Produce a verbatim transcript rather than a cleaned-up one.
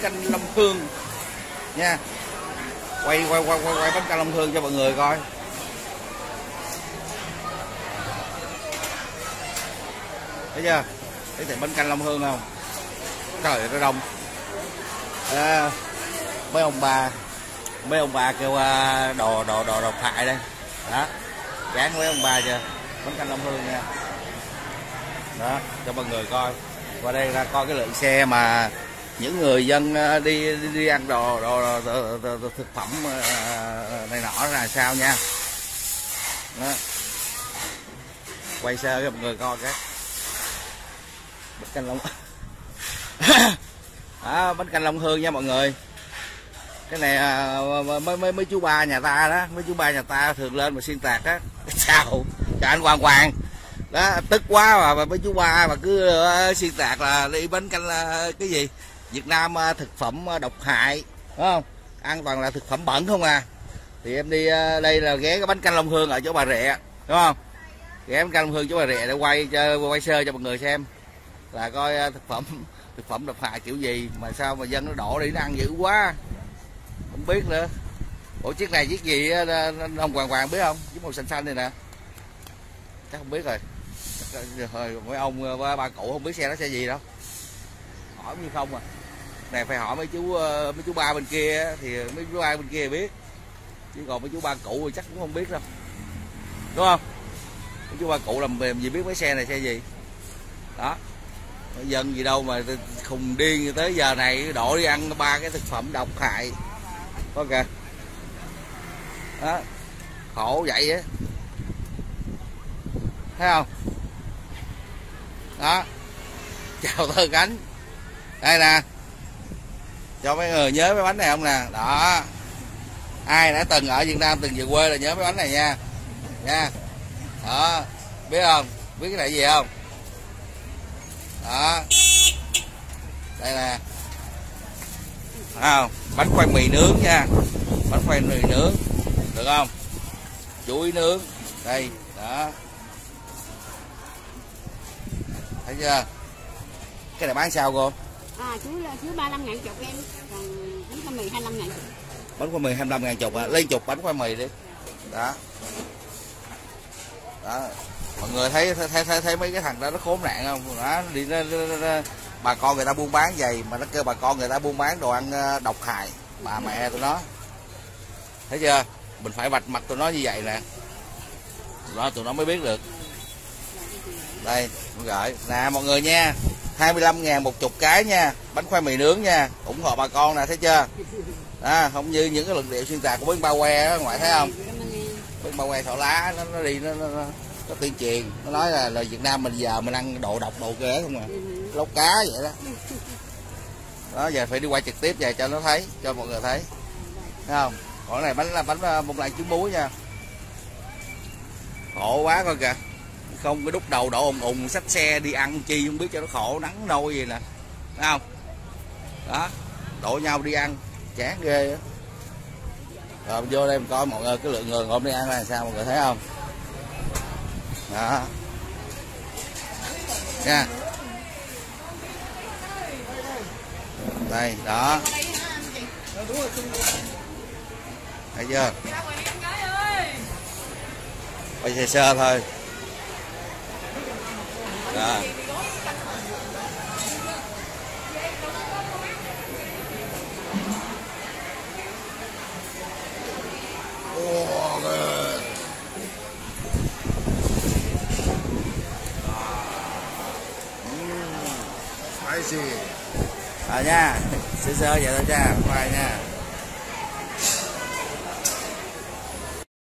canh Long Hương nha. Quay quay quay quay, quay bánh canh Long Hương cho mọi người coi. Thấy chưa? Thấy thì bánh canh Long Hương không? Trời ơi, nó đông. À, mấy ông bà mấy ông bà kêu đồ đồ đồ độc hại đây. Đó. Dán mấy ông bà chưa? Bánh canh Long Hương nha. Đó, cho mọi người coi. Qua đây ra coi cái lượng xe mà những người dân đi đi, đi ăn đồ, đồ, đồ, đồ, đồ, đồ thực phẩm này nọ là sao nha. Đó. Quay sơ cho mọi người coi cái bánh canh Long à, bánh canh Long Hương nha mọi người. Cái này mấy mấy mấy chú ba nhà ta đó, mấy chú ba nhà ta thường lên mà xuyên tạc á. Sao cho anh Hoàng Hoàng đó, tức quá mà mấy chú ba mà cứ uh, xuyên tạc là đi bánh canh uh, cái gì Việt Nam uh, thực phẩm uh, độc hại, đúng không? Ăn toàn là thực phẩm bẩn không à. Thì em đi uh, đây là ghé cái bánh canh Long Hương ở chỗ Bà Rịa, đúng không? Ghé bánh canh Long Hương chỗ Bà Rịa để quay cho quay sơ cho mọi người xem là coi uh, thực phẩm thực phẩm độc hại kiểu gì mà sao mà dân nó đổ đi nó ăn dữ quá, không biết nữa. Ủa chiếc này chiếc gì uh, ông Hoàng Hoàng biết không? Chiếc màu xanh xanh này nè, chắc không biết rồi. Rồi mấy ông ba cụ không biết xe đó xe gì đâu, hỏi như không à. Này phải hỏi mấy chú mấy chú ba bên kia thì mấy chú ba bên kia biết, chứ còn mấy chú ba cụ thì chắc cũng không biết đâu, đúng không? Mấy chú ba cụ làm mềm gì biết mấy xe này xe gì đó. Dân gì đâu mà khùng điên tới giờ này đổ đi ăn ba cái thực phẩm độc hại có kìa đó, khổ vậy á, thấy không? Đó, chào Thơ Cánh đây nè, cho mấy người nhớ mấy bánh này không nè. Đó, ai đã từng ở Việt Nam từng về quê là nhớ mấy bánh này nha nha. Đó, biết không? Biết cái này gì không? Đó, đây nè, không? Bánh khoai mì nướng nha, bánh khoai mì nướng được không? Chuối nướng đây đó, thấy chưa? Cái này bán sao cô? À, chuối chuối ba mươi lăm ngàn chục em, còn bánh khoai mì hai mươi lăm ngàn chục. Bánh khoai mì hai mươi lăm ngàn chục à, lên chục bánh khoai mì đi. Đó. Đó. Mọi người thấy thấy thấy, thấy mấy cái thằng đó nó khốn nạn không? Đó, đi nó, nó, nó, bà con người ta buôn bán vậy mà nó kêu bà con người ta buôn bán đồ ăn độc hại, bà mẹ tụi nó. Thấy chưa? Mình phải vạch mặt tụi nó như vậy nè. Tụi nó tụi nó mới biết được. Đây, tôi gửi nè mọi người nha, hai mươi lăm ngàn một chục cái nha, bánh khoai mì nướng nha, ủng hộ bà con nè, thấy chưa? À, không như những cái luận điệu xuyên tạc của bánh bao que đó ngoại, thấy không? Bánh bao que thỏ lá nó, nó đi nó, nó, nó, nó tuyên truyền, nó nói là, là Việt Nam mình giờ mình ăn độ độc độ ghê không à, lóc cá vậy đó. Đó giờ phải đi quay trực tiếp về cho nó thấy, cho mọi người thấy, thấy không? Còn cái này bánh là bánh bông lan trứng muối nha, khổ quá coi kìa. Không cái đúc đầu đổ ùng ùng xách xe đi ăn chi không biết cho nó khổ, nắng nôi gì nè, thấy không? Đó, đổ nhau đi ăn chán ghê á. Rồi vô đây mình coi mọi người cái lượng người hôm nay ăn là sao mọi người thấy không? Đó nha, đây đó, thấy chưa? Quay sơ sơ thôi. Đó. Spicy. Rồi nha, sơ sơ vậy thôi nha, bye nha.